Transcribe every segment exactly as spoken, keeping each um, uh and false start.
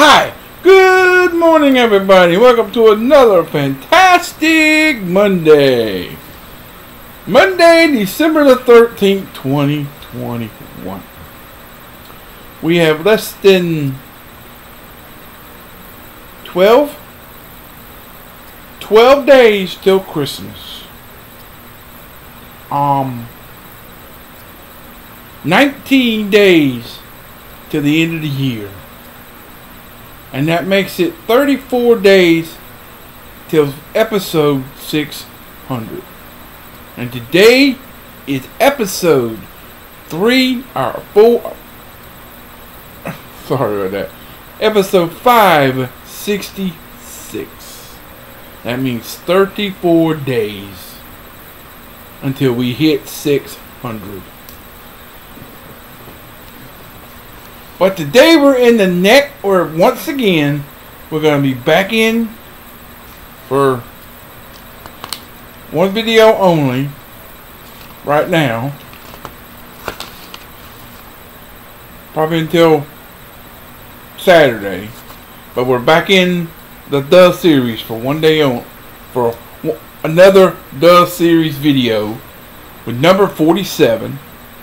Hi, good morning everybody. Welcome to another fantastic Monday. Monday, December the thirteenth, twenty twenty-one. We have less than twelve, twelve days till Christmas. Um, nineteen days to the end of the year. And that makes it thirty-four days till episode six hundred. And today is episode three, or four, sorry about that, episode five sixty-six. That means thirty-four days until we hit six hundred. But today we're in the neck where once again we're going to be back in for one video only right now. Probably until Saturday. But we're back in the The Series for one day on for another The Series video with number forty-seven.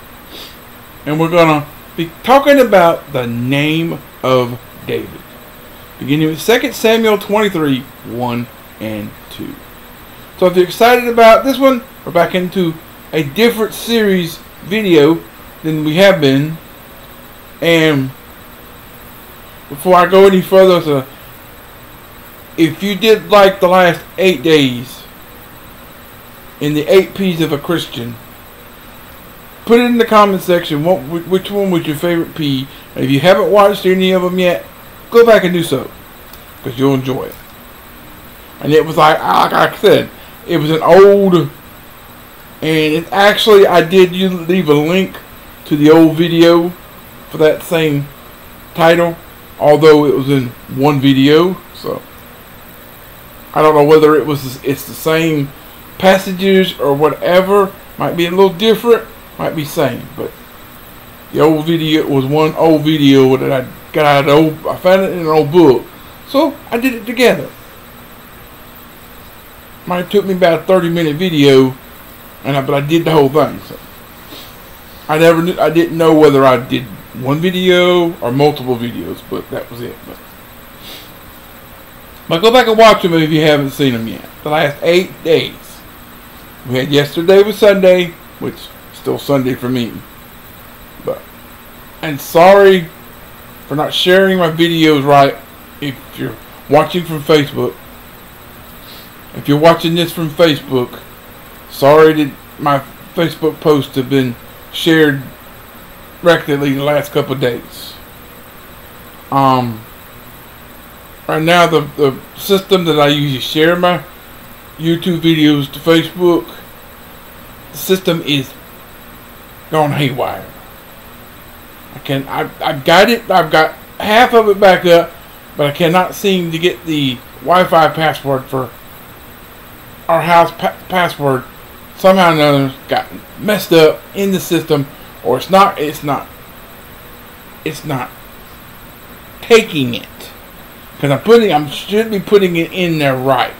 And we're going to be talking about the name of David, beginning with Second Samuel twenty-three, one and two. So if you're excited about this one, we're back into a different series video than we have been. And before I go any further, so if you did like the last eight days in the eight P's of a Christian, put it in the comment section. What, which one was your favorite P? And if you haven't watched any of them yet, go back and do so, because you'll enjoy it. And it was like, like I said, it was an old, and it actually, I did leave a link to the old video for that same title, although it was in one video. So I don't know whether it was it's the same passages or whatever. Might be a little different. Might be same, but the old video was one old video that I got out of old, I found it in an old book, so I did it together. Might have took me about a thirty minute video, and I, but I did the whole thing. So I never knew, I didn't know whether I did one video or multiple videos, but that was it. But, but go back and watch them if you haven't seen them yet. The last eight days. We had yesterday was Sunday, which still Sunday for me, but and sorry for not sharing my videos right. If you're watching from Facebook, if you're watching this from Facebook, sorry that my Facebook posts have been shared regularly the last couple of days. Um, right now the the system that I use to share my YouTube videos to Facebook, the system is gone haywire. I can I I've got it. I've got half of it back up, but I cannot seem to get the Wi-Fi password for our house pa password. Somehow or another got messed up in the system, or it's not. It's not. It's not taking it because I'm putting. I should be putting it in there right.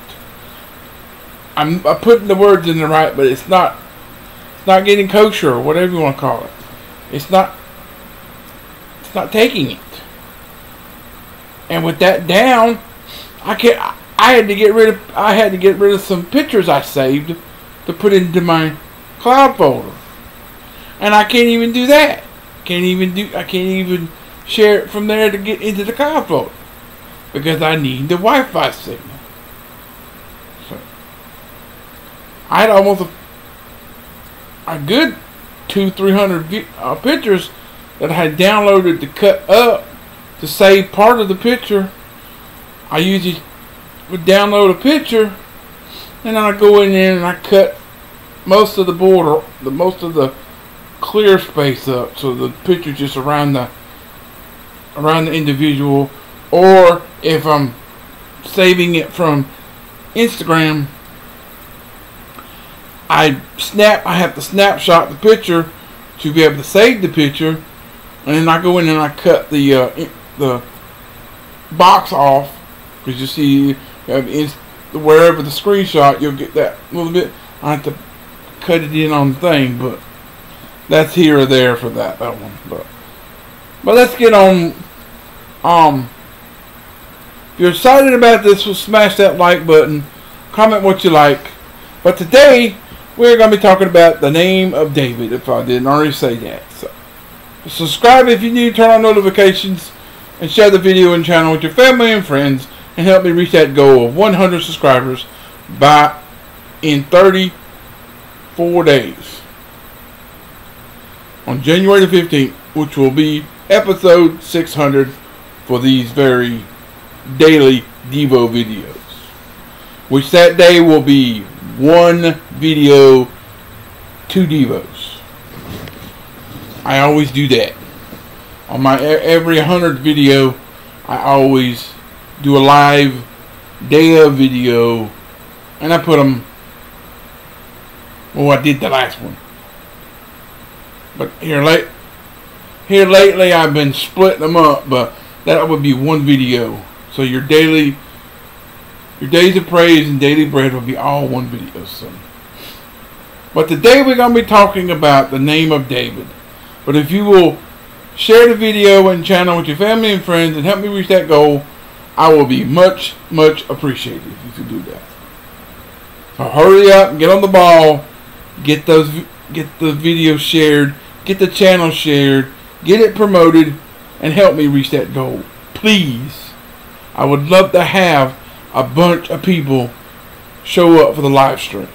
I'm, I'm putting the words in there right, but it's not. Not getting kosher or whatever you want to call it. It's not it's not taking it. And with that down, I can I had to get rid of I had to get rid of some pictures I saved to put into my cloud folder. And I can't even do that. Can't even do I can't even share it from there to get into the cloud folder, because I need the Wi-Fi signal. So I had almost a a good two, three hundred uh, pictures that I had downloaded to cut up to save part of the picture. I usually would download a picture, and then I go in there and I cut most of the border, the most of the clear space up, so the picture just around the around the individual. Or if I'm saving it from Instagram, I snap. I have to snapshot the picture to be able to save the picture, and then I go in and I cut the uh, the box off, because you see uh, wherever the screenshot, you'll get that little bit. I have to cut it in on the thing, but that's here or there for that that one. But but let's get on. Um, if you're excited about this, we'll smash that like button. Comment what you like. But today we're going to be talking about the name of David, if I didn't already say that. So subscribe if you need, turn on notifications, and share the video and channel with your family and friends, and help me reach that goal of one hundred subscribers by in thirty-four days on January the fifteenth, which will be episode six hundred for these very daily Devo videos, which that day will be one video, two Devos. I always do that. On my every one hundredth video, I always do a live day of video, and I put them, well, I did the last one. But here late, here lately I've been splitting them up, but that would be one video. So your daily Your days of praise and daily bread will be all one video. So, but today we're going to be talking about the name of David. But if you will share the video and channel with your family and friends and help me reach that goal, I will be much, much appreciated if you do that. So hurry up and get on the ball. Get those, get the video shared. Get the channel shared. Get it promoted, and help me reach that goal, please. I would love to have a bunch of people show up for the live stream.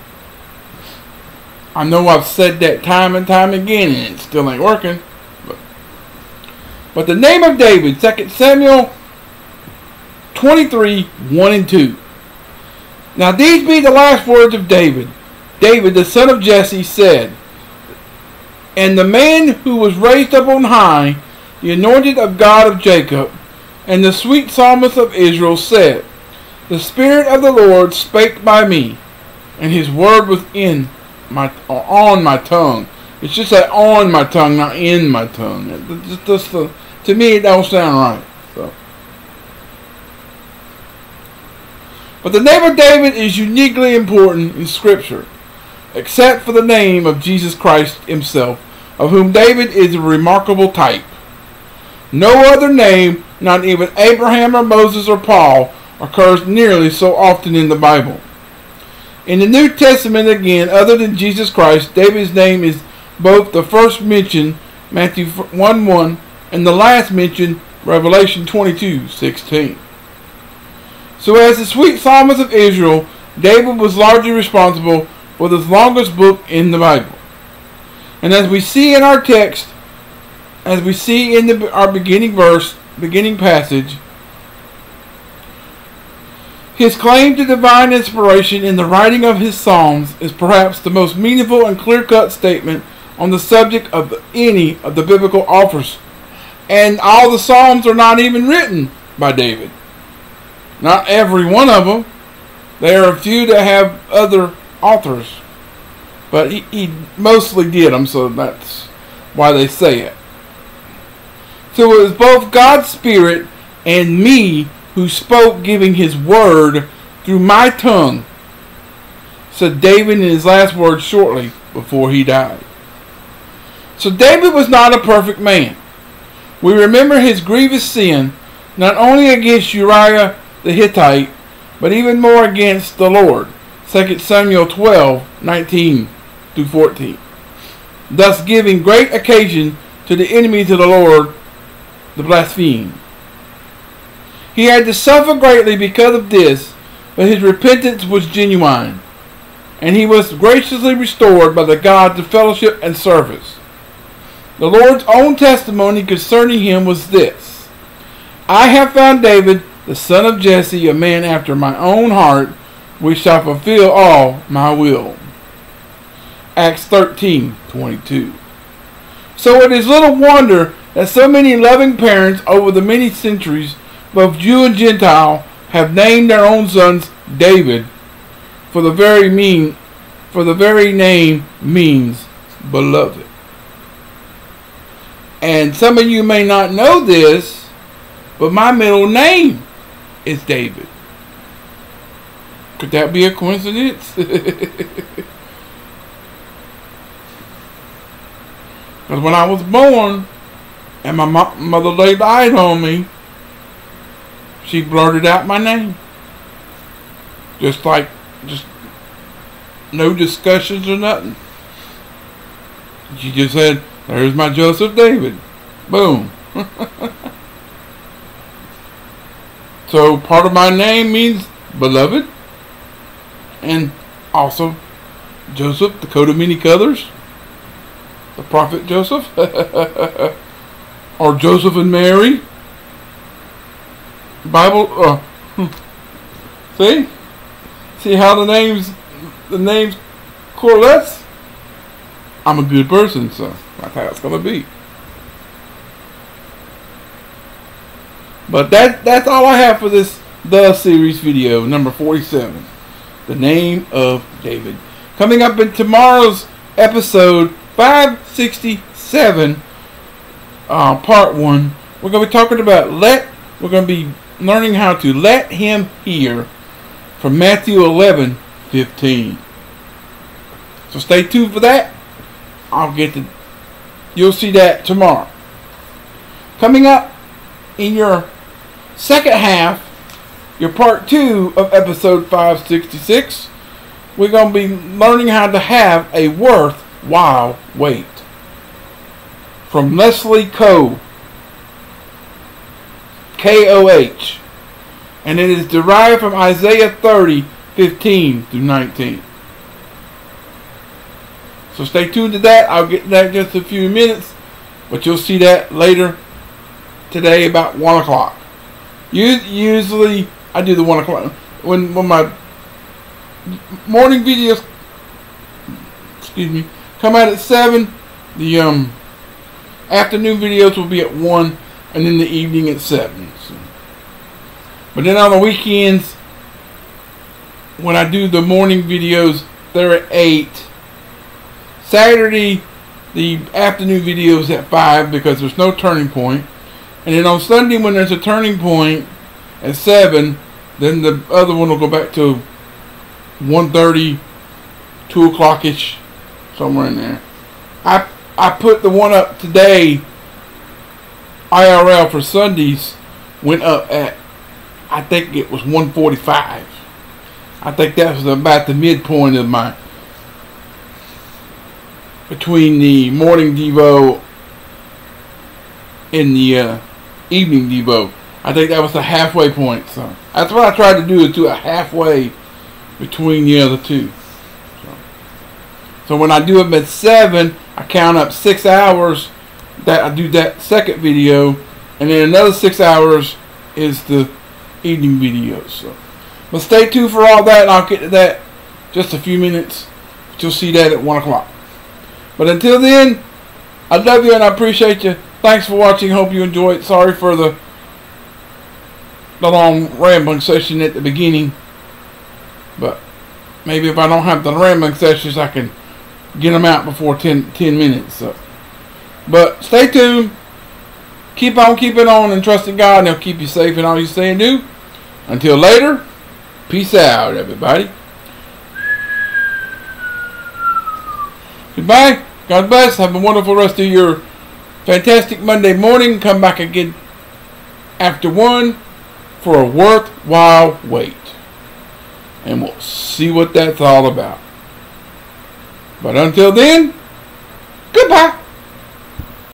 I know I've said that time and time again, and it still ain't working. But, but the name of David, Second Samuel twenty-three, one and two. Now these be the last words of David. David, the son of Jesse, said, "And the man who was raised up on high, the anointed of God of Jacob, and the sweet psalmist of Israel said, The Spirit of the Lord spake by me, and His word was in my or on my tongue." It's just like on my tongue, not in my tongue. It just, just, uh, to me, it don't sound right. So, but the name of David is uniquely important in Scripture, except for the name of Jesus Christ Himself, of whom David is a remarkable type. No other name, not even Abraham or Moses or Paul, occurs nearly so often in the Bible. In the New Testament, again, other than Jesus Christ, David's name is both the first mention, Matthew one one, and the last mention, Revelation twenty-two sixteen. So as the sweet psalmist of Israel, David was largely responsible for the longest book in the Bible. And as we see in our text, as we see in the, our beginning verse, beginning passage, his claim to divine inspiration in the writing of his Psalms is perhaps the most meaningful and clear-cut statement on the subject of any of the biblical authors. And all the Psalms are not even written by David. Not every one of them. There are a few that have other authors. But he, he mostly did them, so that's why they say it. So it was both God's Spirit and me who spoke, giving His word through my tongue, said David in his last words shortly before he died. So David was not a perfect man. We remember his grievous sin, not only against Uriah the Hittite, but even more against the Lord. Second Samuel twelve, nineteen through fourteen. Thus giving great occasion to the enemies of the Lord to blaspheme. He had to suffer greatly because of this, but his repentance was genuine, and he was graciously restored by the God to fellowship and service. The Lord's own testimony concerning him was this: "I have found David, the son of Jesse, a man after my own heart, which shall fulfill all my will." Acts thirteen, twenty-two. So it is little wonder that so many loving parents over the many centuries, both Jew and Gentile, have named their own sons David, for the very mean, for the very name means beloved. And some of you may not know this, but my middle name is David. Could that be a coincidence? Because when I was born and my mo mother laid eyes on me, she blurted out my name. Just like, just no discussions or nothing. She just said, there's my Joseph David. Boom. So part of my name means beloved. And also Joseph, the coat of many colors. The prophet Joseph. Or Joseph and Mary. Bible. Uh, see? See how the names, the names correlates? I'm a good person, so that's how it's gonna be. But that that's all I have for this The Series video, number forty-seven. The Name of David. Coming up in tomorrow's episode five sixty-seven, uh, part one, we're gonna be talking about let. We're gonna be learning how to let him hear from Matthew eleven fifteen. So stay tuned for that. I'll get to, you'll see that tomorrow. Coming up in your second half, your part two of episode five sixty-six, we're going to be learning how to have a worthwhile wait. From Leslie Koh, K O H. And it is derived from Isaiah thirty fifteen through nineteen. So stay tuned to that. I'll get to that in just a few minutes. But you'll see that later today about one o'clock. Usually I do the one o'clock. When, when my morning videos, excuse me, come out at seven, the um, afternoon videos will be at one, and then the evening at seven. So. But then on the weekends, when I do the morning videos, they're at eight. Saturday, the afternoon videos at five because there's no turning point. And then on Sunday, when there's a turning point at seven, then the other one will go back to one thirty, two o'clock-ish, somewhere in there. I, I put the one up today, I R L for Sundays, went up at, I think it was one forty-five. I think that was about the midpoint of my, between the morning Devo and the uh, evening Devo. I think that was the halfway point. So that's what I tried to do, is do a halfway between the other two. So, so when I do them at seven, I count up six hours that I do that second video, and then another six hours is the evening videos. So, but stay tuned for all that, and I'll get to that just a few minutes. You'll see that at one o'clock. But until then, I love you and I appreciate you. Thanks for watching. Hope you enjoyed. Sorry for the, the long rambling session at the beginning. But maybe if I don't have the rambling sessions, I can get them out before ten, ten minutes. So. But stay tuned. Keep on keeping on and trusting God, and He'll keep you safe in all you say and do. Until later, peace out, everybody. Goodbye. God bless. Have a wonderful rest of your fantastic Monday morning. Come back again after one for a worthwhile wait. And we'll see what that's all about. But until then, goodbye.